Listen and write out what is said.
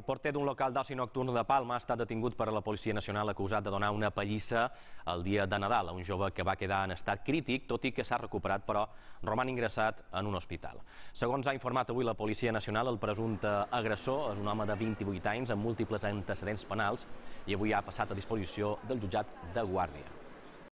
porter d'un local d'oci nocturn de Palma ha estat detingut per la Policia Nacional acusat de donar una pallissa el dia de Nadal a un jove que va quedar en estat crític, tot i que s'ha recuperat, però roman ingressat en un hospital. Segons ha informat avui la Policia Nacional, el presumpte agressor és un home de 28 anys amb múltiples antecedents penals i avui ha passat a disposició del jutjat de Guàrdia.